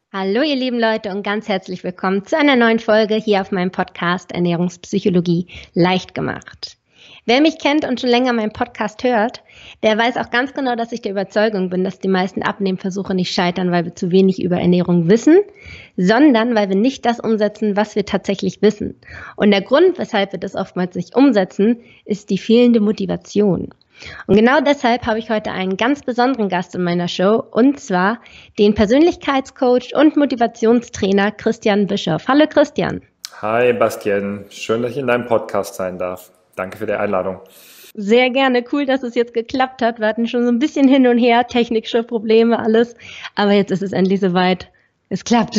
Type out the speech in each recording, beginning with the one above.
Hallo ihr lieben Leute und ganz herzlich willkommen zu einer neuen Folge hier auf meinem Podcast Ernährungspsychologie leicht gemacht. Wer mich kennt und schon länger meinen Podcast hört, der weiß auch ganz genau, dass ich der Überzeugung bin, dass die meisten Abnehmversuche nicht scheitern, weil wir zu wenig über Ernährung wissen, sondern weil wir nicht das umsetzen, was wir tatsächlich wissen. Und der Grund, weshalb wir das oftmals nicht umsetzen, ist die fehlende Motivation. Und genau deshalb habe ich heute einen ganz besonderen Gast in meiner Show, und zwar den Persönlichkeitscoach und Motivationstrainer Christian Bischoff. Hallo Christian. Hi Bastian, schön, dass ich in deinem Podcast sein darf. Danke für die Einladung. Sehr gerne, cool, dass es jetzt geklappt hat. Wir hatten schon so ein bisschen hin und her, technische Probleme, alles, aber jetzt ist es endlich soweit. Es klappt.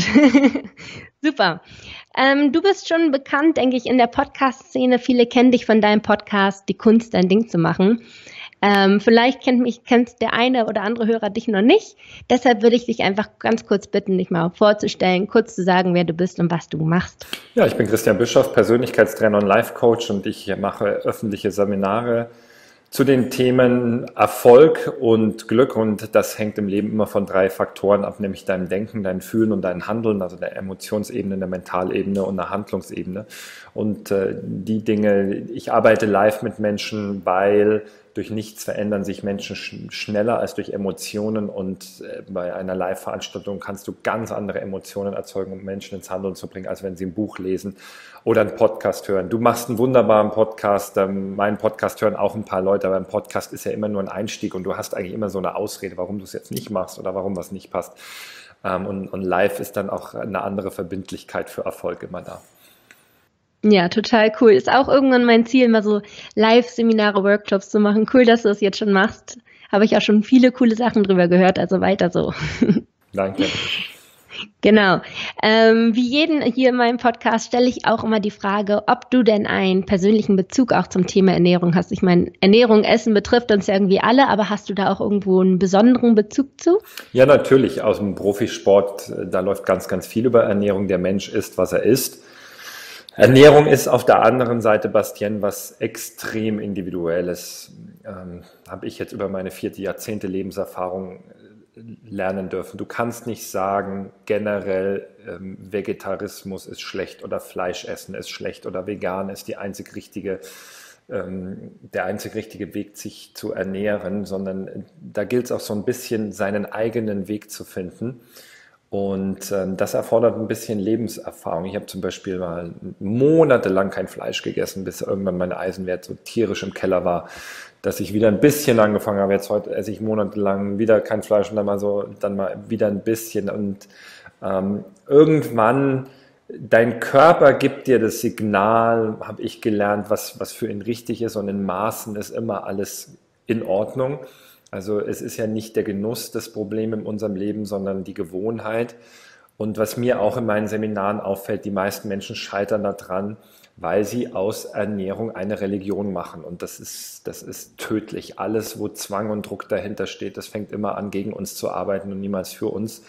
Super. Du bist schon bekannt, denke ich, in der Podcast-Szene. Viele kennen dich von deinem Podcast, Die Kunst, dein Ding zu machen. Vielleicht kennt der eine oder andere Hörer dich noch nicht. Deshalb würde ich dich einfach ganz kurz bitten, dich mal vorzustellen, kurz zu sagen, wer du bist und was du machst. Ja, ich bin Christian Bischoff, Persönlichkeitstrainer und Life-Coach, und ich mache öffentliche Seminare zu den Themen Erfolg und Glück, und das hängt im Leben immer von 3 Faktoren ab, nämlich deinem Denken, dein Fühlen und dein Handeln, also der Emotionsebene, der Mentalebene und der Handlungsebene. Und die Dinge, ich arbeite live mit Menschen, weil durch nichts verändern sich Menschen schneller als durch Emotionen, und bei einer Live-Veranstaltung kannst du ganz andere Emotionen erzeugen, um Menschen ins Handeln zu bringen, als wenn sie ein Buch lesen oder einen Podcast hören. Du machst einen wunderbaren Podcast, meinen Podcast hören auch ein paar Leute, aber ein Podcast ist ja immer nur ein Einstieg, und du hast eigentlich immer so eine Ausrede, warum du es jetzt nicht machst oder warum was nicht passt. Und live ist dann auch eine andere Verbindlichkeit für Erfolg immer da. Ja, total cool. Ist auch irgendwann mein Ziel, mal so Live-Seminare, Workshops zu machen. Cool, dass du das jetzt schon machst. Habe ich auch schon viele coole Sachen drüber gehört, also weiter so. Danke. Genau. Wie jeden hier in meinem Podcast stelle ich auch immer die Frage, ob du denn einen persönlichen Bezug auch zum Thema Ernährung hast. Ich meine, Ernährung, Essen betrifft uns ja irgendwie alle, aber hast du da auch irgendwo einen besonderen Bezug zu? Ja, natürlich. Aus dem Profisport, da läuft ganz, ganz viel über Ernährung. Der Mensch isst, was er isst. Ernährung ist auf der anderen Seite, Bastien, was extrem Individuelles. Habe ich jetzt über meine 4 Jahrzehnte Lebenserfahrung lernen dürfen. Du kannst nicht sagen, generell Vegetarismus ist schlecht oder Fleischessen ist schlecht oder vegan ist der einzig richtige Weg, sich zu ernähren, sondern da gilt es auch so ein bisschen, seinen eigenen Weg zu finden. Und das erfordert ein bisschen Lebenserfahrung. Ich habe zum Beispiel mal monatelang kein Fleisch gegessen, bis irgendwann mein Eisenwert so tierisch im Keller war, dass ich wieder ein bisschen angefangen habe. Jetzt heute esse ich monatelang wieder kein Fleisch und dann mal wieder ein bisschen. Und irgendwann, dein Körper gibt dir das Signal, habe ich gelernt, was für ihn richtig ist, und in Maßen ist immer alles in Ordnung. Also es ist ja nicht der Genuss das Problem in unserem Leben, sondern die Gewohnheit. Und was mir auch in meinen Seminaren auffällt, die meisten Menschen scheitern daran, weil sie aus Ernährung eine Religion machen. Und das ist tödlich. Alles, wo Zwang und Druck dahinter steht, das fängt immer an, gegen uns zu arbeiten und niemals für uns.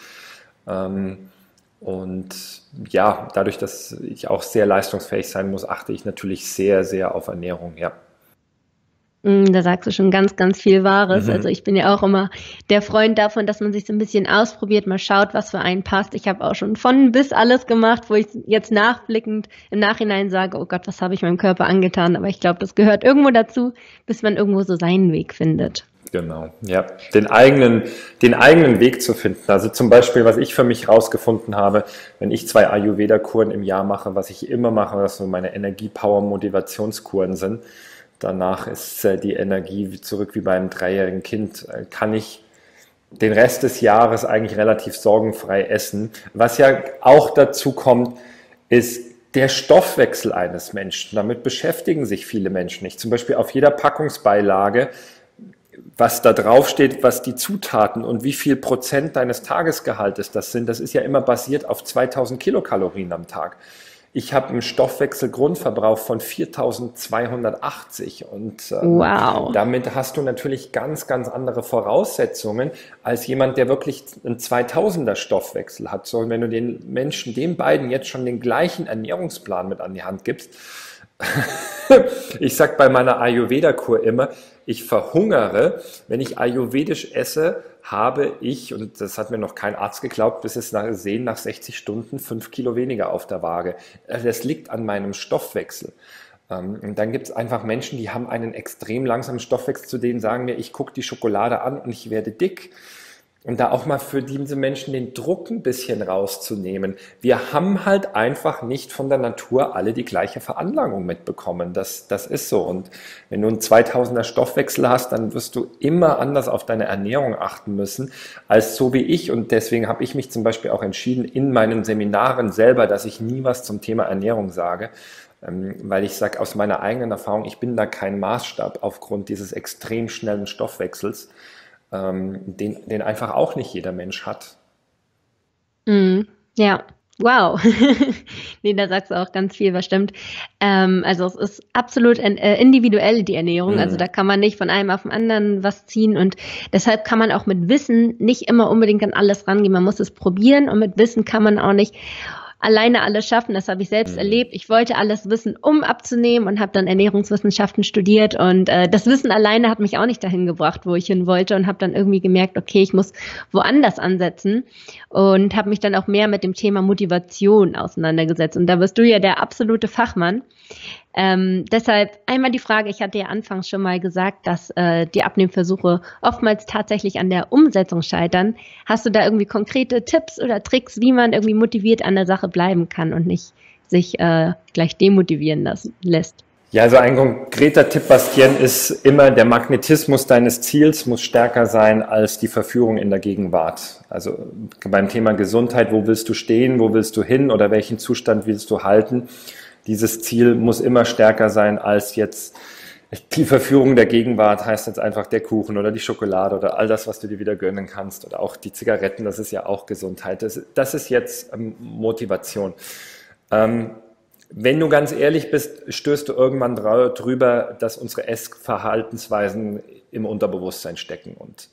Und ja, dadurch, dass ich auch sehr leistungsfähig sein muss, achte ich natürlich sehr, sehr auf Ernährung, ja. Da sagst du schon ganz, ganz viel Wahres. Also Mhm. ich bin ja auch immer der Freund davon, dass man sich so ein bisschen ausprobiert, mal schaut, was für einen passt. Ich habe auch schon von bis alles gemacht, wo ich jetzt nachblickend im Nachhinein sage, oh Gott, was habe ich meinem Körper angetan? Aber ich glaube, das gehört irgendwo dazu, bis man irgendwo so seinen Weg findet. Genau, ja, den eigenen Weg zu finden. Also zum Beispiel, was ich für mich rausgefunden habe, wenn ich 2 Ayurveda-Kuren im Jahr mache, was ich immer mache, was so meine Energie-Power-Motivationskuren sind, danach ist die Energie zurück wie beim 3-jährigen Kind, kann ich den Rest des Jahres eigentlich relativ sorgenfrei essen. Was ja auch dazu kommt, ist der Stoffwechsel eines Menschen. Damit beschäftigen sich viele Menschen nicht. Zum Beispiel auf jeder Packungsbeilage, was da drauf steht, was die Zutaten und wie viel Prozent deines Tagesgehaltes das sind, das ist ja immer basiert auf 2000 Kilokalorien am Tag. Ich habe einen Stoffwechselgrundverbrauch von 4280, und Wow. damit hast du natürlich ganz, ganz andere Voraussetzungen als jemand, der wirklich einen 2000er Stoffwechsel hat. So, und wenn du den Menschen, den beiden jetzt schon den gleichen Ernährungsplan mit an die Hand gibst, Ich sage bei meiner Ayurveda-Kur immer, ich verhungere, wenn ich ayurvedisch esse, habe ich, und das hat mir noch kein Arzt geglaubt, bis es sehen, nach 60 Stunden 5 Kilo weniger auf der Waage. Das liegt an meinem Stoffwechsel. Und dann gibt es einfach Menschen, die haben einen extrem langsamen Stoffwechsel, zu denen sagen mir, ich gucke die Schokolade an und ich werde dick. Und da auch mal für diese Menschen den Druck ein bisschen rauszunehmen. Wir haben halt einfach nicht von der Natur alle die gleiche Veranlagung mitbekommen. Das ist so. Und wenn du einen 2000er Stoffwechsel hast, dann wirst du immer anders auf deine Ernährung achten müssen, als so wie ich. Und deswegen habe ich mich zum Beispiel auch entschieden, in meinen Seminaren selber, dass ich nie was zum Thema Ernährung sage, weil ich sage aus meiner eigenen Erfahrung, ich bin da kein Maßstab aufgrund dieses extrem schnellen Stoffwechsels. Den einfach auch nicht jeder Mensch hat. Ja, wow. Nee, da sagst du auch ganz viel, was stimmt. Also es ist absolut individuell, die Ernährung. Also da kann man nicht von einem auf den anderen was ziehen und deshalb kann man auch mit Wissen nicht immer unbedingt an alles rangehen. Man muss es probieren und mit Wissen kann man auch nicht alleine alles schaffen. Das habe ich selbst erlebt. Ich wollte alles wissen, um abzunehmen und habe dann Ernährungswissenschaften studiert und das Wissen alleine hat mich auch nicht dahin gebracht, wo ich hin wollte und habe dann irgendwie gemerkt, okay, ich muss woanders ansetzen und habe mich dann auch mehr mit dem Thema Motivation auseinandergesetzt und da wirst du ja der absolute Fachmann. Deshalb einmal die Frage, ich hatte ja anfangs schon mal gesagt, dass die Abnehmversuche oftmals tatsächlich an der Umsetzung scheitern. Hast du da irgendwie konkrete Tipps oder Tricks, wie man irgendwie motiviert an der Sache bleiben kann und nicht sich gleich demotivieren lässt? Ja, also ein konkreter Tipp, Bastien, ist immer, der Magnetismus deines Ziels muss stärker sein als die Verführung in der Gegenwart. Also beim Thema Gesundheit, wo willst du stehen, wo willst du hin oder welchen Zustand willst du halten? Dieses Ziel muss immer stärker sein als jetzt die Verführung der Gegenwart, heißt jetzt einfach der Kuchen oder die Schokolade oder all das, was du dir wieder gönnen kannst oder auch die Zigaretten, das ist ja auch Gesundheit. Das ist jetzt Motivation. Wenn du ganz ehrlich bist, stößt du irgendwann drüber, dass unsere Essverhaltensweisen im Unterbewusstsein stecken und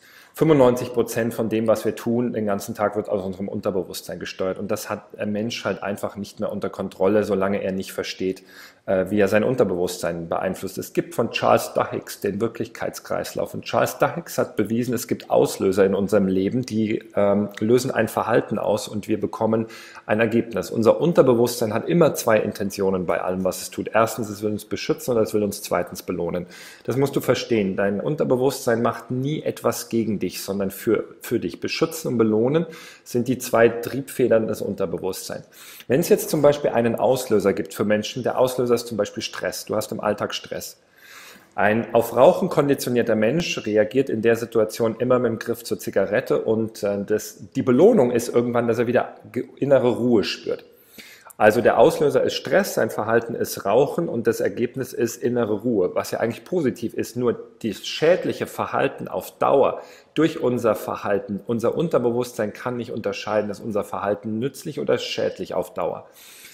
95% von dem, was wir tun, den ganzen Tag wird aus unserem Unterbewusstsein gesteuert. Und das hat ein Mensch halt einfach nicht mehr unter Kontrolle, solange er nicht versteht, wie er sein Unterbewusstsein beeinflusst. Es gibt von Charles Duhigg den Wirklichkeitskreislauf. Und Charles Duhigg hat bewiesen, es gibt Auslöser in unserem Leben, die lösen ein Verhalten aus und wir bekommen ein Ergebnis. Unser Unterbewusstsein hat immer zwei Intentionen bei allem, was es tut. Erstens, es will uns beschützen und es will uns zweitens belohnen. Das musst du verstehen. Dein Unterbewusstsein macht nie etwas gegen dich, sondern für dich. Beschützen und belohnen sind die zwei Triebfedern des Unterbewusstseins. Wenn es jetzt zum Beispiel einen Auslöser gibt für Menschen, der Auslöser ist zum Beispiel Stress. Du hast im Alltag Stress. Ein auf Rauchen konditionierter Mensch reagiert in der Situation immer mit dem Griff zur Zigarette und die Belohnung ist irgendwann, dass er wieder innere Ruhe spürt. Also der Auslöser ist Stress, sein Verhalten ist Rauchen und das Ergebnis ist innere Ruhe, was ja eigentlich positiv ist, nur das schädliche Verhalten auf Dauer durch unser Verhalten, unser Unterbewusstsein kann nicht unterscheiden, ist unser Verhalten nützlich oder schädlich auf Dauer.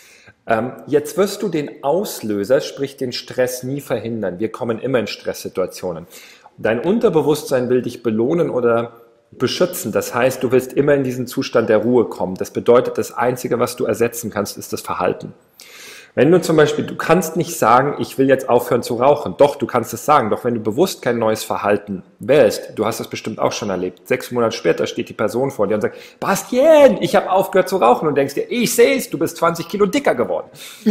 Jetzt wirst du den Auslöser, sprich den Stress, nie verhindern. Wir kommen immer in Stresssituationen. Dein Unterbewusstsein will dich belohnen oder beschützen. Das heißt, du willst immer in diesen Zustand der Ruhe kommen. Das bedeutet, das Einzige, was du ersetzen kannst, ist das Verhalten. Wenn du zum Beispiel, du kannst nicht sagen, ich will jetzt aufhören zu rauchen. Doch, du kannst es sagen. Doch wenn du bewusst kein neues Verhalten wählst, du hast das bestimmt auch schon erlebt. 6 Monate später steht die Person vor dir und sagt, Bastien, ich habe aufgehört zu rauchen. Und denkst dir, ich sehe es, du bist 20 Kilo dicker geworden.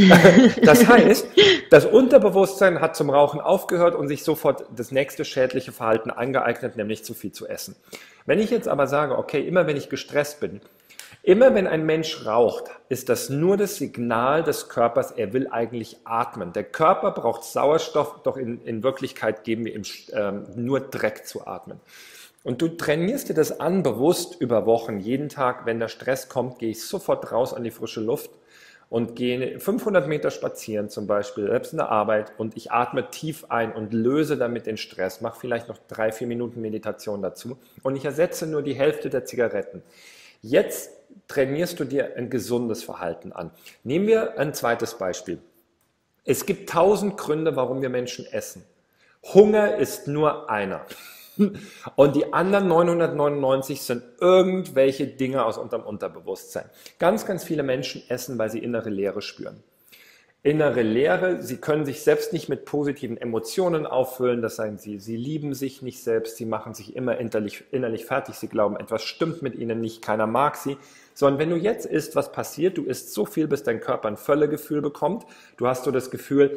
Das heißt, das Unterbewusstsein hat zum Rauchen aufgehört und sich sofort das nächste schädliche Verhalten angeeignet, nämlich zu viel zu essen. Wenn ich jetzt aber sage, okay, immer wenn ich gestresst bin, immer wenn ein Mensch raucht, ist das nur das Signal des Körpers, er will eigentlich atmen. Der Körper braucht Sauerstoff, doch in Wirklichkeit geben wir ihm nur Dreck zu atmen. Und du trainierst dir das an, bewusst über Wochen. Jeden Tag, wenn der Stress kommt, gehe ich sofort raus an die frische Luft und gehe 500 Meter spazieren zum Beispiel, selbst in der Arbeit und ich atme tief ein und löse damit den Stress, mache vielleicht noch 3-4 Minuten Meditation dazu und ich ersetze nur die Hälfte der Zigaretten. Jetzt trainierst du dir ein gesundes Verhalten an. Nehmen wir ein zweites Beispiel. Es gibt 1000 Gründe, warum wir Menschen essen. Hunger ist nur einer. Und die anderen 999 sind irgendwelche Dinge aus unserem Unterbewusstsein. Ganz, ganz viele Menschen essen, weil sie innere Leere spüren. innere Leere. Sie können sich selbst nicht mit positiven Emotionen auffüllen. Das sagen sie. Sie lieben sich nicht selbst. Sie machen sich immer innerlich fertig. Sie glauben, etwas stimmt mit ihnen nicht. Keiner mag sie. Sondern wenn du jetzt isst, was passiert? Du isst so viel, bis dein Körper ein Völlegefühl bekommt. Du hast so das Gefühl,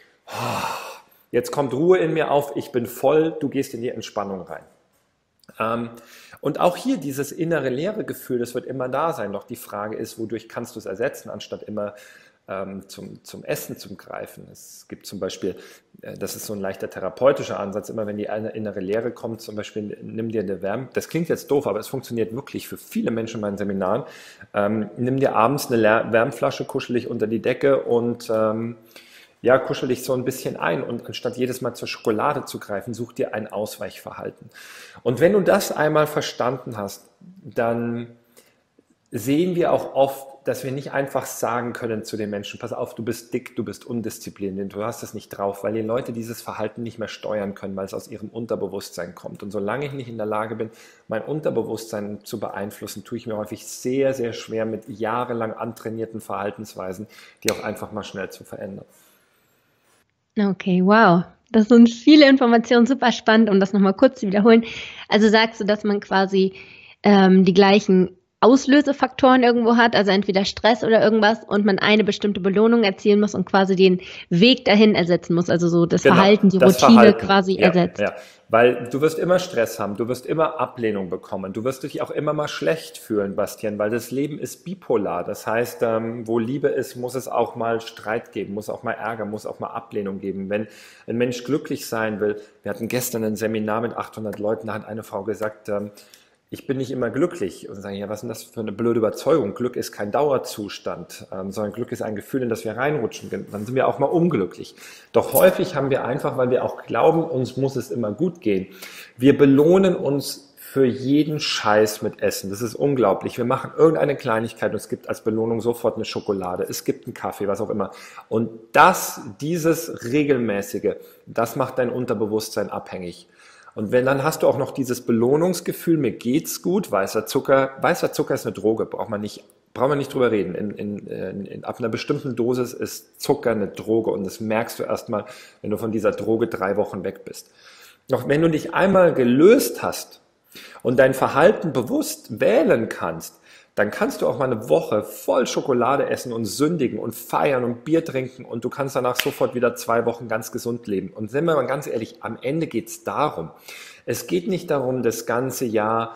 jetzt kommt Ruhe in mir auf. Ich bin voll. Du gehst in die Entspannung rein. Und auch hier dieses innere Leeregefühl, das wird immer da sein. Doch die Frage ist, wodurch kannst du es ersetzen, anstatt immer zum Essen zu greifen. Es gibt zum Beispiel, das ist so ein leichter therapeutischer Ansatz, immer wenn die innere Leere kommt, zum Beispiel nimm dir eine Wärme, das klingt jetzt doof, aber es funktioniert wirklich für viele Menschen in meinen Seminaren, nimm dir abends eine Wärmflasche, kuschel dich unter die Decke und kuschel dich so ein bisschen ein und anstatt jedes Mal zur Schokolade zu greifen, such dir ein Ausweichverhalten. Und wenn du das einmal verstanden hast, dann sehen wir auch oft, dass wir nicht einfach sagen können zu den Menschen, pass auf, du bist dick, du bist undiszipliniert, du hast es nicht drauf, weil die Leute dieses Verhalten nicht mehr steuern können, weil es aus ihrem Unterbewusstsein kommt. Und solange ich nicht in der Lage bin, mein Unterbewusstsein zu beeinflussen, tue ich mir häufig sehr, sehr schwer mit jahrelang antrainierten Verhaltensweisen, die auch einfach mal schnell zu verändern. Okay, wow. Das sind viele Informationen, super spannend, um das nochmal kurz zu wiederholen. Also sagst du, dass man quasi die gleichen Auslösefaktoren irgendwo hat, also entweder Stress oder irgendwas und man eine bestimmte Belohnung erzielen muss und quasi den Weg dahin ersetzen muss, also so das Verhalten, die Routine quasi ersetzt. Ja, weil du wirst immer Stress haben, du wirst immer Ablehnung bekommen, du wirst dich auch immer mal schlecht fühlen, Bastian, weil das Leben ist bipolar, das heißt, wo Liebe ist, muss es auch mal Streit geben, muss auch mal Ärger, muss auch mal Ablehnung geben. Wenn ein Mensch glücklich sein will, wir hatten gestern ein Seminar mit 800 Leuten, da hat eine Frau gesagt, ich bin nicht immer glücklich. Und sagen, ja, was ist denn das für eine blöde Überzeugung? Glück ist kein Dauerzustand, sondern Glück ist ein Gefühl, in das wir reinrutschen. Dann sind wir auch mal unglücklich. Doch häufig haben wir einfach, weil wir auch glauben, uns muss es immer gut gehen. Wir belohnen uns für jeden Scheiß mit Essen. Das ist unglaublich. Wir machen irgendeine Kleinigkeit und es gibt als Belohnung sofort eine Schokolade. Es gibt einen Kaffee, was auch immer. Und dieses Regelmäßige, das macht dein Unterbewusstsein abhängig. Und dann hast du auch noch dieses Belohnungsgefühl, mir geht's gut, weißer Zucker ist eine Droge, braucht man nicht drüber reden. Ab einer bestimmten Dosis ist Zucker eine Droge und das merkst du erstmal, wenn du von dieser Droge 3 Wochen weg bist. Doch wenn du dich einmal gelöst hast und dein Verhalten bewusst wählen kannst, dann kannst du auch mal eine Woche voll Schokolade essen und sündigen und feiern und Bier trinken und du kannst danach sofort wieder 2 Wochen ganz gesund leben. Und sind wir mal ganz ehrlich, am Ende geht's darum. Es geht nicht darum, das ganze Jahr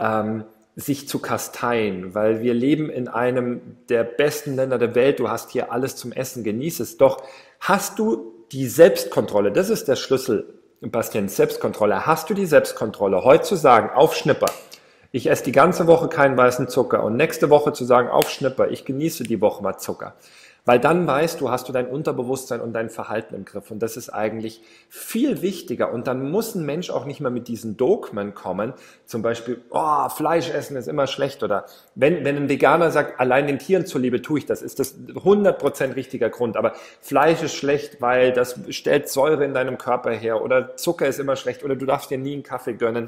sich zu kasteien, weil wir leben in einem der besten Länder der Welt. Du hast hier alles zum Essen, genieß es. Doch hast du die Selbstkontrolle, das ist der Schlüssel, Bastian, Selbstkontrolle. Hast du die Selbstkontrolle, heute zu sagen, auf Schnipper, ich esse die ganze Woche keinen weißen Zucker und nächste Woche zu sagen, auf Schnipper, ich genieße die Woche mal Zucker. Weil dann weißt du, hast du dein Unterbewusstsein und dein Verhalten im Griff. Und das ist eigentlich viel wichtiger. Und dann muss ein Mensch auch nicht mehr mit diesen Dogmen kommen. Zum Beispiel, Fleisch essen ist immer schlecht. Oder wenn ein Veganer sagt, allein den Tieren zuliebe tue ich das, ist das 100% richtiger Grund. Aber Fleisch ist schlecht, weil das stellt Säure in deinem Körper her. Oder Zucker ist immer schlecht. Oder du darfst dir nie einen Kaffee gönnen.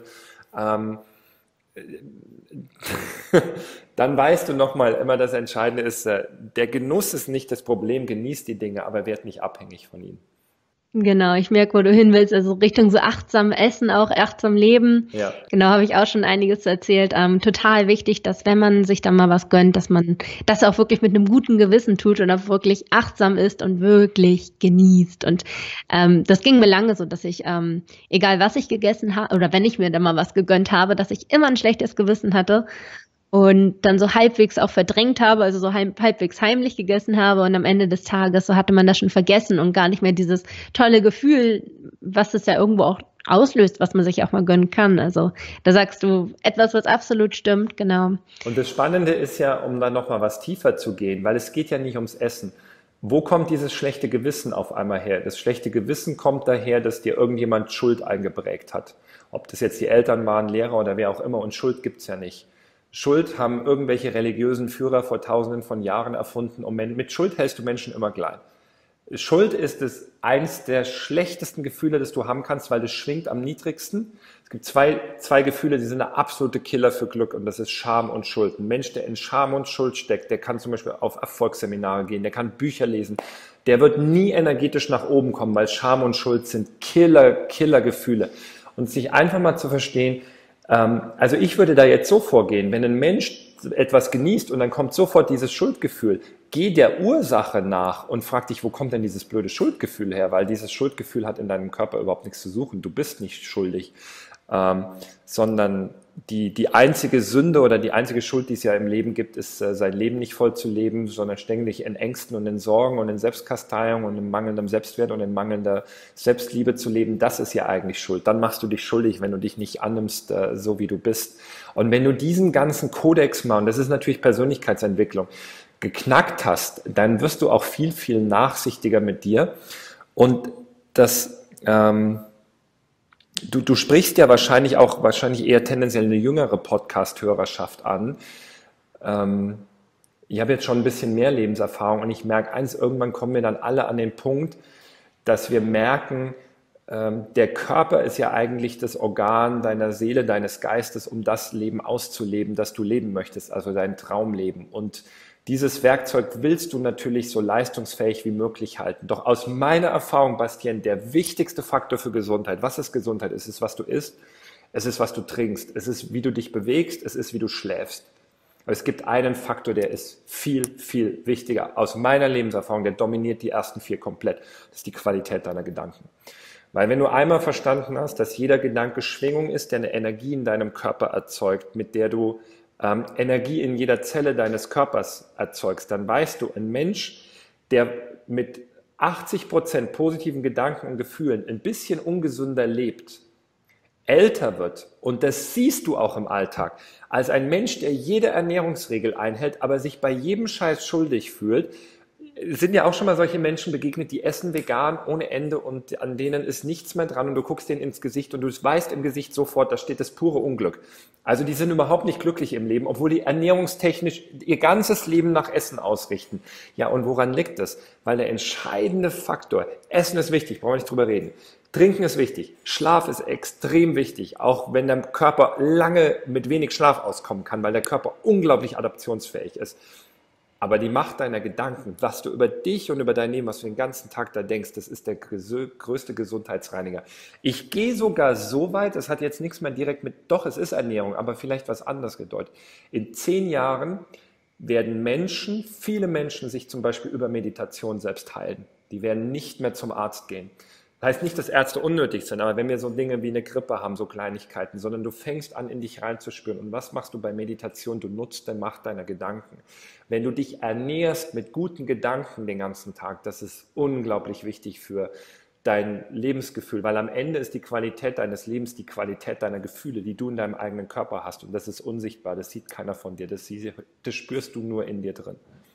Dann weißt du nochmal, immer das Entscheidende ist, der Genuss ist nicht das Problem, genieß die Dinge, aber werd nicht abhängig von ihnen. Genau, ich merke, wo du hin willst, also Richtung so achtsam Essen, auch achtsam Leben. Ja. Genau, habe ich auch schon einiges erzählt. Total wichtig, dass wenn man sich dann mal was gönnt, dass man das auch wirklich mit einem guten Gewissen tut und auch wirklich achtsam ist und wirklich genießt. Und das ging mir lange so, dass ich, egal was ich gegessen habe, oder wenn ich mir dann mal was gegönnt habe, dass ich immer ein schlechtes Gewissen hatte. Und dann so halbwegs auch verdrängt habe, also so halbwegs heimlich gegessen habe und am Ende des Tages, so hatte man das schon vergessen und gar nicht mehr dieses tolle Gefühl, was es ja irgendwo auch auslöst, was man sich auch mal gönnen kann. Also da sagst du etwas, was absolut stimmt, genau. Und das Spannende ist ja, um dann nochmal was tiefer zu gehen, weil es geht ja nicht ums Essen. Wo kommt dieses schlechte Gewissen auf einmal her? Das schlechte Gewissen kommt daher, dass dir irgendjemand Schuld eingeprägt hat. Ob das jetzt die Eltern waren, Lehrer oder wer auch immer, und Schuld gibt's ja nicht. Schuld haben irgendwelche religiösen Führer vor Tausenden von Jahren erfunden und mit Schuld hältst du Menschen immer klein. Schuld ist eins der schlechtesten Gefühle, das du haben kannst, weil das schwingt am niedrigsten. Es gibt zwei Gefühle, die sind der absolute Killer für Glück, und das ist Scham und Schuld. Ein Mensch, der in Scham und Schuld steckt, der kann zum Beispiel auf Erfolgsseminare gehen, der kann Bücher lesen, der wird nie energetisch nach oben kommen, weil Scham und Schuld sind Killer-Gefühle. Und sich einfach mal zu verstehen, also ich würde da jetzt so vorgehen, wenn ein Mensch etwas genießt und dann kommt sofort dieses Schuldgefühl, geh der Ursache nach und frag dich, wo kommt denn dieses blöde Schuldgefühl her? Weil dieses Schuldgefühl hat in deinem Körper überhaupt nichts zu suchen. Du bist nicht schuldig, sondern die einzige Sünde oder die einzige Schuld, die es ja im Leben gibt, ist, sein Leben nicht voll zu leben, sondern ständig in Ängsten und in Sorgen und in Selbstkasteiung und in mangelndem Selbstwert und in mangelnder Selbstliebe zu leben. Das ist ja eigentlich Schuld. Dann machst du dich schuldig, wenn du dich nicht annimmst, so wie du bist. Und wenn du diesen ganzen Kodex mal, und das ist natürlich Persönlichkeitsentwicklung, geknackt hast, dann wirst du auch viel nachsichtiger mit dir. Und das, du sprichst ja wahrscheinlich eher tendenziell eine jüngere Podcast-Hörerschaft an. Ich habe jetzt schon ein bisschen mehr Lebenserfahrung und ich merke eins, irgendwann kommen wir dann alle an den Punkt, dass wir merken, der Körper ist ja eigentlich das Organ deiner Seele, deines Geistes, um das Leben auszuleben, das du leben möchtest, also dein Traumleben. Und dieses Werkzeug willst du natürlich so leistungsfähig wie möglich halten. Doch aus meiner Erfahrung, Bastian, der wichtigste Faktor für Gesundheit, was ist Gesundheit? Es ist, was du isst, es ist, was du trinkst, es ist, wie du dich bewegst, es ist, wie du schläfst. Aber es gibt einen Faktor, der ist viel wichtiger. Aus meiner Lebenserfahrung, der dominiert die ersten 4 komplett. Das ist die Qualität deiner Gedanken. Weil wenn du einmal verstanden hast, dass jeder Gedanke Schwingung ist, der eine Energie in deinem Körper erzeugt, mit der du Energie in jeder Zelle deines Körpers erzeugst, dann weißt du, ein Mensch, der mit 80% positiven Gedanken und Gefühlen ein bisschen ungesünder lebt, älter wird, und das siehst du auch im Alltag, als ein Mensch, der jede Ernährungsregel einhält, aber sich bei jedem Scheiß schuldig fühlt. Sind ja auch schon mal solche Menschen begegnet, die essen vegan ohne Ende und an denen ist nichts mehr dran und du guckst denen ins Gesicht und du weißt im Gesicht sofort, da steht das pure Unglück. Also die sind überhaupt nicht glücklich im Leben, obwohl die ernährungstechnisch ihr ganzes Leben nach Essen ausrichten. Ja, und woran liegt das? Weil der entscheidende Faktor, Essen ist wichtig, brauchen wir nicht drüber reden. Trinken ist wichtig, Schlaf ist extrem wichtig, auch wenn der Körper lange mit wenig Schlaf auskommen kann, weil der Körper unglaublich adaptionsfähig ist. Aber die Macht deiner Gedanken, was du über dich und über dein Leben, was du den ganzen Tag da denkst, das ist der größte Gesundheitsreiniger. Ich gehe sogar so weit, das hat jetzt nichts mehr direkt mit, doch, es ist Ernährung, aber vielleicht was anderes gedeutet. In 10 Jahren werden viele Menschen sich zum Beispiel über Meditation selbst heilen. Die werden nicht mehr zum Arzt gehen. Das heißt nicht, dass Ärzte unnötig sind, aber wenn wir so Dinge wie eine Grippe haben, so Kleinigkeiten, sondern du fängst an, in dich reinzuspüren. Und was machst du bei Meditation? Du nutzt die Macht deiner Gedanken. Wenn du dich ernährst mit guten Gedanken den ganzen Tag, das ist unglaublich wichtig für dein Lebensgefühl, weil am Ende ist die Qualität deines Lebens die Qualität deiner Gefühle, die du in deinem eigenen Körper hast. Und das ist unsichtbar, das sieht keiner von dir, das spürst du nur in dir drin.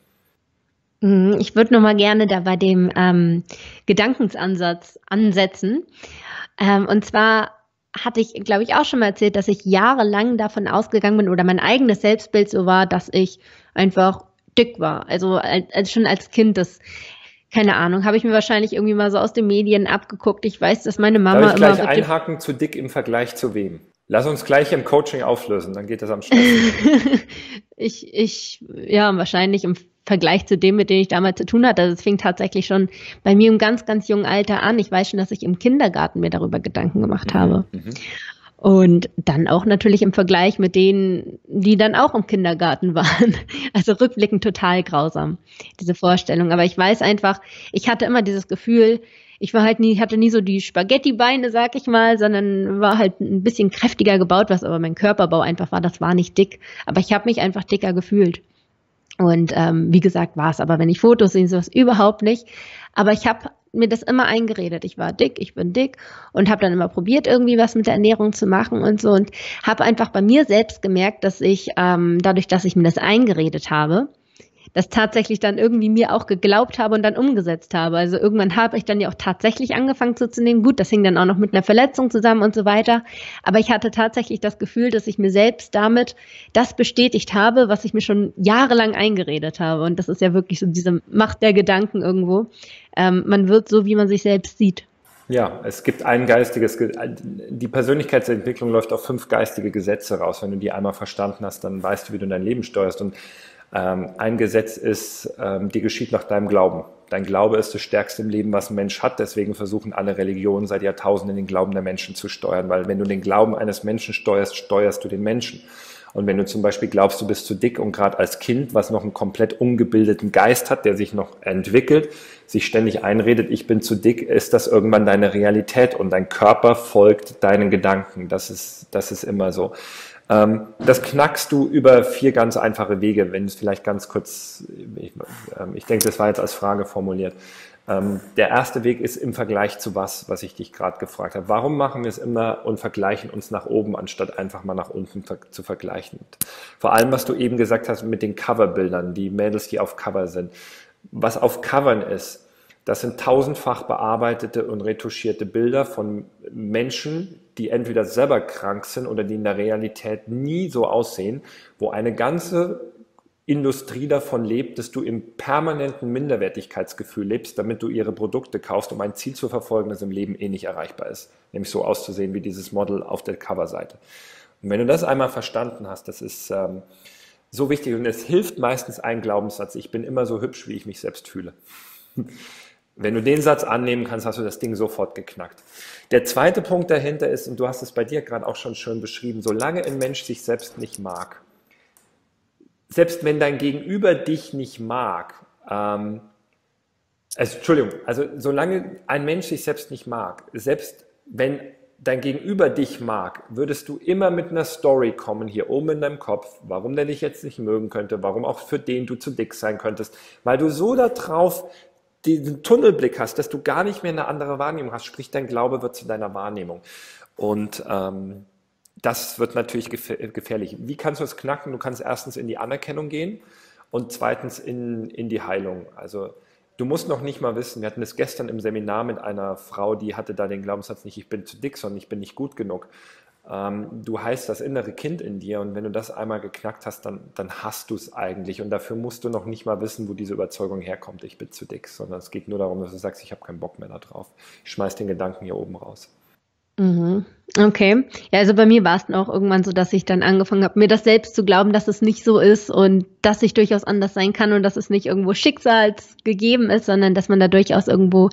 Ich würde nochmal gerne da bei dem Gedankensansatz ansetzen. Und zwar hatte ich, glaube ich, auch schon mal erzählt, dass ich jahrelang davon ausgegangen bin oder mein eigenes Selbstbild so war, dass ich einfach dick war. Also schon als Kind, keine Ahnung, habe ich mir wahrscheinlich irgendwie mal so aus den Medien abgeguckt. Ich weiß, dass meine Mama immer... Darf ich gleich einhaken, zu dick im Vergleich zu wem? Lass uns gleich im Coaching auflösen, dann geht das am schnellsten. Ja, wahrscheinlich im Vergleich zu dem, mit dem ich damals zu tun hatte. Also es fing tatsächlich schon bei mir im ganz jungen Alter an. Ich weiß schon, dass ich im Kindergarten mir darüber Gedanken gemacht habe. Und dann auch natürlich im Vergleich mit denen, die dann auch im Kindergarten waren. Also rückblickend total grausam, diese Vorstellung. Aber ich weiß einfach, ich hatte immer dieses Gefühl, hatte nie so die Spaghetti-Beine, sag ich mal, sondern war halt ein bisschen kräftiger gebaut, was aber mein Körperbau einfach war. Das war nicht dick. Aber ich habe mich einfach dicker gefühlt. Und wie gesagt, war es aber, wenn ich Fotos sehe, sowas überhaupt nicht. Aber ich habe mir das immer eingeredet. Ich war dick, ich bin dick und habe dann immer probiert, irgendwie was mit der Ernährung zu machen und so. Und habe einfach bei mir selbst gemerkt, dass ich dadurch, dass ich mir das eingeredet habe, das tatsächlich dann irgendwie mir auch geglaubt habe und dann umgesetzt habe. Also irgendwann habe ich dann ja auch tatsächlich angefangen zuzunehmen. Gut, das hing dann auch noch mit einer Verletzung zusammen und so weiter. Aber ich hatte tatsächlich das Gefühl, dass ich mir selbst damit das bestätigt habe, was ich mir schon jahrelang eingeredet habe. Und das ist ja wirklich so diese Macht der Gedanken irgendwo. Man wird so, wie man sich selbst sieht. Ja, es gibt die Persönlichkeitsentwicklung läuft auf 5 geistige Gesetze raus. Wenn du die einmal verstanden hast, dann weißt du, wie du dein Leben steuerst. Und ein Gesetz ist, dir geschieht nach deinem Glauben. Dein Glaube ist das Stärkste im Leben, was ein Mensch hat. Deswegen versuchen alle Religionen seit Jahrtausenden den Glauben der Menschen zu steuern. Weil wenn du den Glauben eines Menschen steuerst, steuerst du den Menschen. Und wenn du zum Beispiel glaubst, du bist zu dick und gerade als Kind, was noch einen komplett ungebildeten Geist hat, der sich noch entwickelt, sich ständig einredet, ich bin zu dick, ist das irgendwann deine Realität und dein Körper folgt deinen Gedanken. Das ist immer so. Das knackst du über 4 ganz einfache Wege, wenn es vielleicht ganz kurz, ich denke, das war jetzt als Frage formuliert. Der erste Weg ist im Vergleich zu was ich dich gerade gefragt habe. Warum machen wir es immer und vergleichen uns nach oben, anstatt einfach mal nach unten zu vergleichen? Vor allem, was du eben gesagt hast mit den Coverbildern, die Mädels, die auf Cover sind. Was auf Covern ist, das sind 1000-fach bearbeitete und retuschierte Bilder von Menschen, die entweder selber krank sind oder die in der Realität nie so aussehen, wo eine ganze Industrie davon lebt, dass du im permanenten Minderwertigkeitsgefühl lebst, damit du ihre Produkte kaufst, um ein Ziel zu verfolgen, das im Leben eh nicht erreichbar ist. Nämlich so auszusehen wie dieses Model auf der Coverseite. Und wenn du das einmal verstanden hast, das ist so wichtig und es hilft meistens ein Glaubenssatz, ich bin immer so hübsch, wie ich mich selbst fühle. Wenn du den Satz annehmen kannst, hast du das Ding sofort geknackt. Der zweite Punkt dahinter ist, und du hast es bei dir gerade auch schon schön beschrieben, solange ein Mensch sich selbst nicht mag, selbst wenn dein Gegenüber dich nicht mag, also solange ein Mensch sich selbst nicht mag, selbst wenn dein Gegenüber dich mag, würdest du immer mit einer Story kommen, hier oben in deinem Kopf, warum der dich jetzt nicht mögen könnte, warum auch für den du zu dick sein könntest, weil du so darauf diesen Tunnelblick hast, dass du gar nicht mehr eine andere Wahrnehmung hast, sprich dein Glaube wird zu deiner Wahrnehmung. Und das wird natürlich gefährlich. Wie kannst du es knacken? Du kannst erstens in die Anerkennung gehen und zweitens in die Heilung. Also du musst noch nicht mal wissen, wir hatten es gestern im Seminar mit einer Frau, die hatte da den Glaubenssatz nicht, ich bin zu dick, sondern ich bin nicht gut genug. Du heißt das innere Kind in dir und wenn du das einmal geknackt hast, dann hast du es eigentlich und dafür musst du noch nicht mal wissen, wo diese Überzeugung herkommt, ich bin zu dick, sondern es geht nur darum, dass du sagst, ich habe keinen Bock mehr da drauf. Ich schmeiß den Gedanken hier oben raus. Mhm. Okay. Ja, also bei mir war es dann auch irgendwann so, dass ich dann angefangen habe, mir das selbst zu glauben, dass es nicht so ist und dass ich durchaus anders sein kann und dass es nicht irgendwo schicksalsgegeben ist, sondern dass man da durchaus irgendwo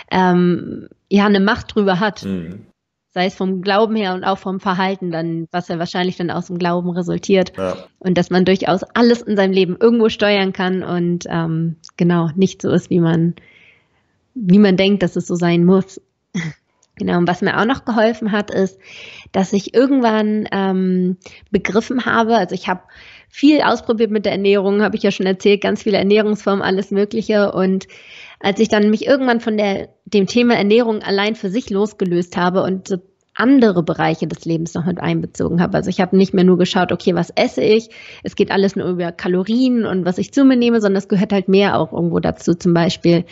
ja eine Macht drüber hat. Mhm. Sei es vom Glauben her und auch vom Verhalten dann, was ja wahrscheinlich dann aus dem Glauben resultiert. Ja. Und dass man durchaus alles in seinem Leben irgendwo steuern kann und genau nicht so ist, wie man denkt, dass es so sein muss. Genau, und was mir auch noch geholfen hat, ist, dass ich irgendwann begriffen habe, also ich habe viel ausprobiert mit der Ernährung, habe ich ja schon erzählt, ganz viele Ernährungsformen, alles Mögliche. Und als ich dann mich irgendwann von dem Thema Ernährung allein für sich losgelöst habe und so andere Bereiche des Lebens noch mit einbezogen habe. Also ich habe nicht mehr nur geschaut, okay, was esse ich? Es geht alles nur über Kalorien und was ich zu mir nehme, sondern es gehört halt mehr auch irgendwo dazu. Zum Beispiel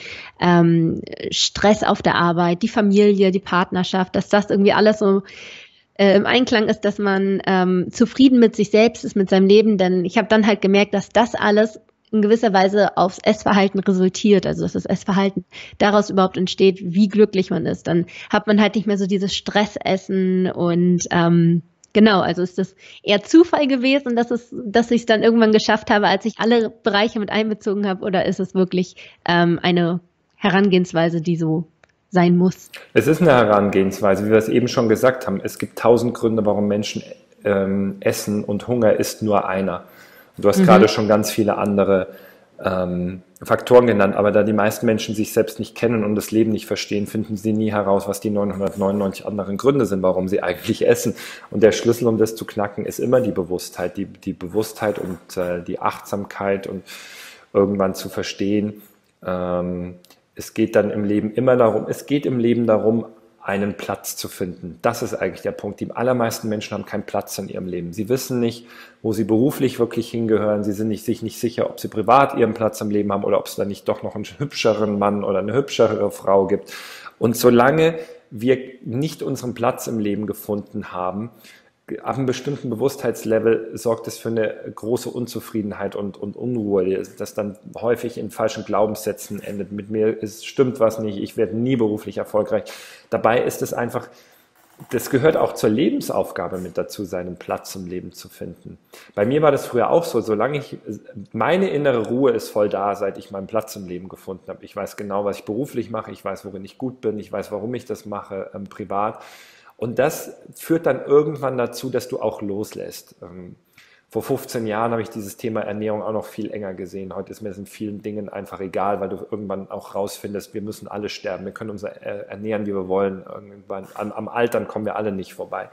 Stress auf der Arbeit, die Familie, die Partnerschaft, dass das irgendwie alles so im Einklang ist, dass man zufrieden mit sich selbst ist, mit seinem Leben. Denn ich habe dann halt gemerkt, dass das alles in gewisser Weise aufs Essverhalten resultiert, also dass das Essverhalten daraus überhaupt entsteht, wie glücklich man ist. Dann hat man halt nicht mehr so dieses Stressessen und genau, also ist das eher Zufall gewesen, dass ich es dann irgendwann geschafft habe, als ich alle Bereiche mit einbezogen habe, oder ist es wirklich eine Herangehensweise, die so sein muss? Es ist eine Herangehensweise, wie wir es eben schon gesagt haben. Es gibt 1000 Gründe, warum Menschen essen und Hunger ist nur einer. Du hast gerade schon ganz viele andere Faktoren genannt, aber da die meisten Menschen sich selbst nicht kennen und das Leben nicht verstehen, finden sie nie heraus, was die 999 anderen Gründe sind, warum sie eigentlich essen. Und der Schlüssel, um das zu knacken, ist immer die Bewusstheit. Die Bewusstheit und die Achtsamkeit und irgendwann zu verstehen, es geht im Leben darum, einen Platz zu finden. Das ist eigentlich der Punkt. Die allermeisten Menschen haben keinen Platz in ihrem Leben. Sie wissen nicht, wo sie beruflich wirklich hingehören. Sie sind sich nicht sicher, ob sie privat ihren Platz im Leben haben oder ob es da nicht doch noch einen hübscheren Mann oder eine hübschere Frau gibt. Und solange wir nicht unseren Platz im Leben gefunden haben, ab einem bestimmten Bewusstheitslevel sorgt es für eine große Unzufriedenheit und Unruhe, das dann häufig in falschen Glaubenssätzen endet. Mit mir stimmt was nicht, ich werde nie beruflich erfolgreich. Dabei ist es einfach, das gehört auch zur Lebensaufgabe mit dazu, seinen Platz im Leben zu finden. Bei mir war das früher auch so, meine innere Ruhe ist voll da, seit ich meinen Platz im Leben gefunden habe. Ich weiß genau, was ich beruflich mache, ich weiß, worin ich gut bin, ich weiß, warum ich das mache, privat. Und das führt dann irgendwann dazu, dass du auch loslässt. Vor 15 Jahren habe ich dieses Thema Ernährung auch noch viel enger gesehen. Heute ist mir das in vielen Dingen einfach egal, weil du irgendwann auch rausfindest, wir müssen alle sterben. Wir können uns ernähren, wie wir wollen. Irgendwann, am Altern kommen wir alle nicht vorbei.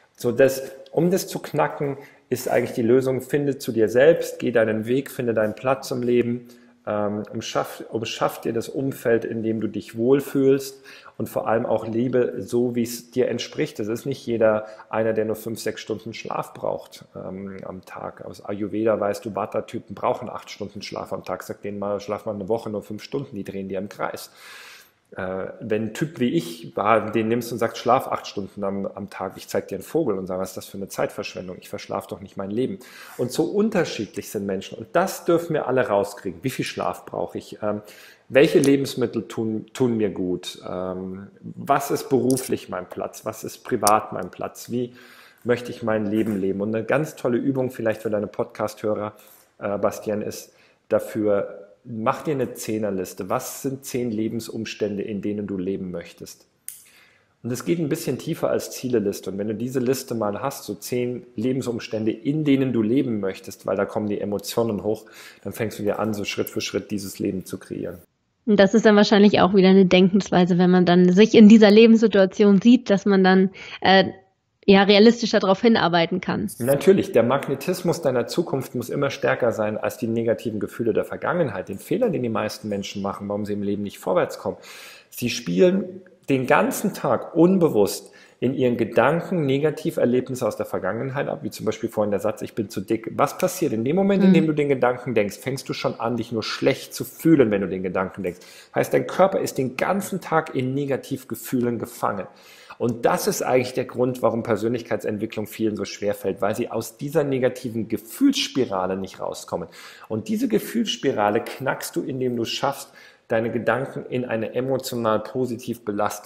Um das zu knacken, ist eigentlich die Lösung, finde zu dir selbst, geh deinen Weg, finde deinen Platz im Leben, umschaff dir das Umfeld, in dem du dich wohlfühlst und vor allem auch lebe so, wie es dir entspricht. Es ist nicht jeder einer, der nur 5-6 Stunden Schlaf braucht am Tag. Aus Ayurveda weißt du, Vata-Typen brauchen 8 Stunden Schlaf am Tag. Sag denen mal, schlaf mal eine Woche nur 5 Stunden, die drehen dir im Kreis. Wenn ein Typ wie ich war, den nimmst und sagst, schlaf 8 Stunden am Tag, ich zeig dir einen Vogel und sage, was ist das für eine Zeitverschwendung? Ich verschlafe doch nicht mein Leben. Und so unterschiedlich sind Menschen und das dürfen wir alle rauskriegen. Wie viel Schlaf brauche ich? Welche Lebensmittel tun mir gut? Was ist beruflich mein Platz? Was ist privat mein Platz? Wie möchte ich mein Leben leben? Und eine ganz tolle Übung vielleicht für deine Podcast-Hörer, Bastian, ist dafür, mach dir eine 10er-Liste. Was sind 10 Lebensumstände, in denen du leben möchtest? Und es geht ein bisschen tiefer als Zieleliste. Und wenn du diese Liste mal hast, so 10 Lebensumstände, in denen du leben möchtest, weil da kommen die Emotionen hoch, dann fängst du dir an, so Schritt für Schritt dieses Leben zu kreieren. Und das ist dann wahrscheinlich auch wieder eine Denkensweise, wenn man dann sich in dieser Lebenssituation sieht, dass man dann realistischer darauf hinarbeiten kann. Natürlich, der Magnetismus deiner Zukunft muss immer stärker sein als die negativen Gefühle der Vergangenheit. Den Fehler, den die meisten Menschen machen, warum sie im Leben nicht vorwärts kommen. Sie spielen den ganzen Tag unbewusst in ihren Gedanken Negativerlebnisse aus der Vergangenheit ab, wie zum Beispiel vorhin der Satz, ich bin zu dick. Was passiert? In dem Moment, in dem du den Gedanken denkst, fängst du schon an, dich nur schlecht zu fühlen, wenn du den Gedanken denkst. Heißt, dein Körper ist den ganzen Tag in Negativgefühlen gefangen. Und das ist eigentlich der Grund, warum Persönlichkeitsentwicklung vielen so schwer fällt, weil sie aus dieser negativen Gefühlsspirale nicht rauskommen. Und diese Gefühlsspirale knackst du, indem du schaffst, deine Gedanken in eine emotional positiv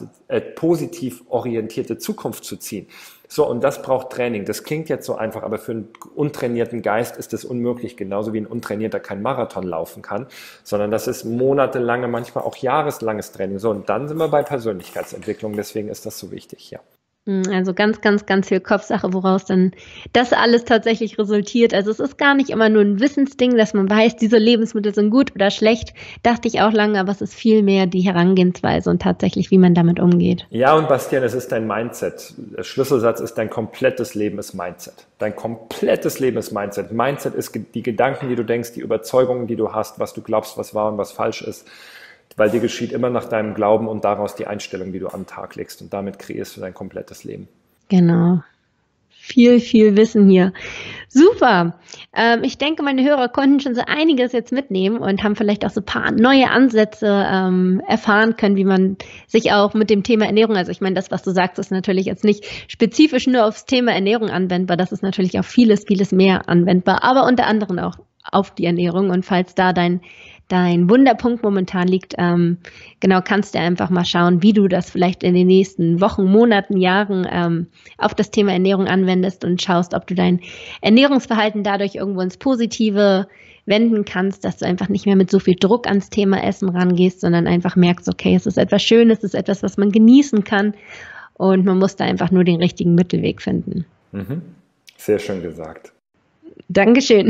orientierte Zukunft zu ziehen. So, und das braucht Training. Das klingt jetzt so einfach, aber für einen untrainierten Geist ist das unmöglich, genauso wie ein Untrainierter kein Marathon laufen kann, sondern das ist monatelange, manchmal auch jahreslanges Training. So, und dann sind wir bei Persönlichkeitsentwicklung, deswegen ist das so wichtig, ja. Also ganz, ganz, ganz viel Kopfsache, woraus dann das alles tatsächlich resultiert. Also es ist gar nicht immer nur ein Wissensding, dass man weiß, diese Lebensmittel sind gut oder schlecht, dachte ich auch lange, aber es ist viel mehr die Herangehensweise und tatsächlich, wie man damit umgeht. Ja, und Bastian, es ist dein Mindset. Der Schlüsselsatz ist, dein komplettes Leben ist Mindset. Dein komplettes Leben ist Mindset. Mindset ist die Gedanken, die du denkst, die Überzeugungen, die du hast, was du glaubst, was wahr und was falsch ist. Weil dir geschieht immer nach deinem Glauben und daraus die Einstellung, die du am Tag legst. Und damit kreierst du dein komplettes Leben. Genau. Viel, viel Wissen hier. Super. Ich denke, meine Hörer konnten schon so einiges jetzt mitnehmen und haben vielleicht auch so ein paar neue Ansätze erfahren können, wie man sich auch mit dem Thema Ernährung, also ich meine, das, was du sagst, ist natürlich jetzt nicht spezifisch nur aufs Thema Ernährung anwendbar. Das ist natürlich auf vieles, vieles mehr anwendbar, aber unter anderem auch auf die Ernährung. Und falls da dein Wunderpunkt momentan liegt, genau, kannst du einfach mal schauen, wie du das vielleicht in den nächsten Wochen, Monaten, Jahren auf das Thema Ernährung anwendest und schaust, ob du dein Ernährungsverhalten dadurch irgendwo ins Positive wenden kannst, dass du einfach nicht mehr mit so viel Druck ans Thema Essen rangehst, sondern einfach merkst, okay, es ist etwas Schönes, es ist etwas, was man genießen kann und man muss da einfach nur den richtigen Mittelweg finden. Mhm. Sehr schön gesagt. Dankeschön.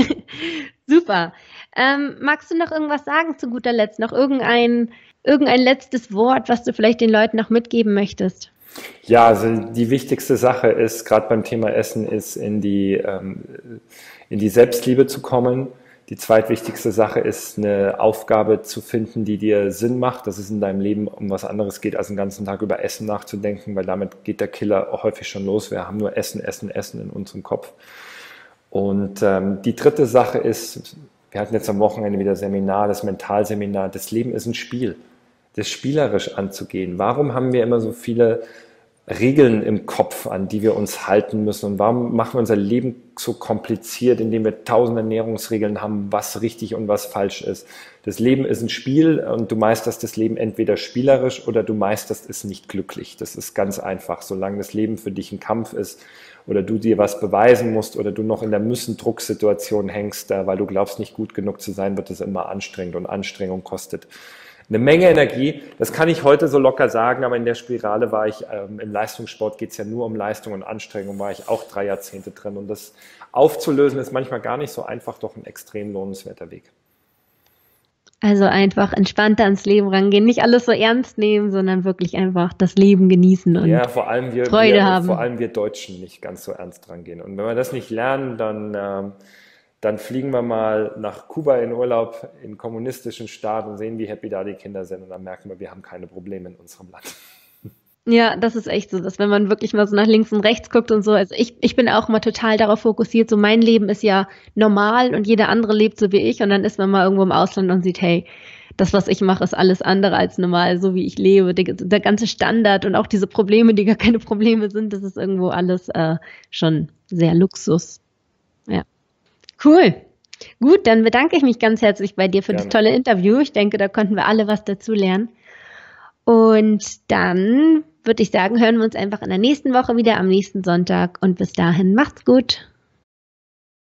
Super. Magst du noch irgendwas sagen zu guter Letzt? Noch irgendein letztes Wort, was du vielleicht den Leuten noch mitgeben möchtest? Ja, also die wichtigste Sache ist, gerade beim Thema Essen, ist in die Selbstliebe zu kommen, Die zweitwichtigste Sache ist, eine Aufgabe zu finden, die dir Sinn macht, dass es in deinem Leben um was anderes geht, als den ganzen Tag über Essen nachzudenken, weil damit geht der Killer häufig schon los. Wir haben nur Essen, Essen, Essen in unserem Kopf. Und die dritte Sache ist, wir hatten jetzt am Wochenende wieder Seminar, das Mentalseminar, das Leben ist ein Spiel, das spielerisch anzugehen. Warum haben wir immer so viele Regeln im Kopf, an die wir uns halten müssen? Und warum machen wir unser Leben so kompliziert, indem wir 1000 Ernährungsregeln haben, was richtig und was falsch ist? Das Leben ist ein Spiel und du meisterst das Leben entweder spielerisch oder du meisterst es nicht glücklich. Das ist ganz einfach. Solange das Leben für dich ein Kampf ist oder du dir was beweisen musst oder du noch in der Müssen-Drucksituation hängst, weil du glaubst, nicht gut genug zu sein, wird es immer anstrengend und Anstrengung kostet eine Menge Energie. Das kann ich heute so locker sagen, aber in der Spirale war ich, im Leistungssport geht es ja nur um Leistung und Anstrengung, war ich auch 3 Jahrzehnte drin. Und das aufzulösen ist manchmal gar nicht so einfach, doch ein extrem lohnenswerter Weg. Also einfach entspannter ans Leben rangehen, nicht alles so ernst nehmen, sondern wirklich einfach das Leben genießen und Freude haben. Vor allem wir Deutschen nicht ganz so ernst rangehen. Und wenn wir das nicht lernen, dann fliegen wir mal nach Kuba in Urlaub, in einen kommunistischen Staat und sehen, wie happy da die Kinder sind. Und dann merken wir haben keine Probleme in unserem Land. Ja, das ist echt so, dass wenn man wirklich mal so nach links und rechts guckt und so, also ich bin auch mal total darauf fokussiert, so mein Leben ist ja normal und jeder andere lebt so wie ich und dann ist man mal irgendwo im Ausland und sieht, hey, das, was ich mache, ist alles andere als normal, so wie ich lebe. Der ganze Standard und auch diese Probleme, die gar keine Probleme sind, das ist irgendwo alles schon sehr Luxus. Ja. Cool. Gut, dann bedanke ich mich ganz herzlich bei dir für das tolle Interview. Ich denke, da konnten wir alle was dazu lernen. Und dann würde ich sagen, hören wir uns einfach in der nächsten Woche wieder am nächsten Sonntag. Und bis dahin, macht's gut.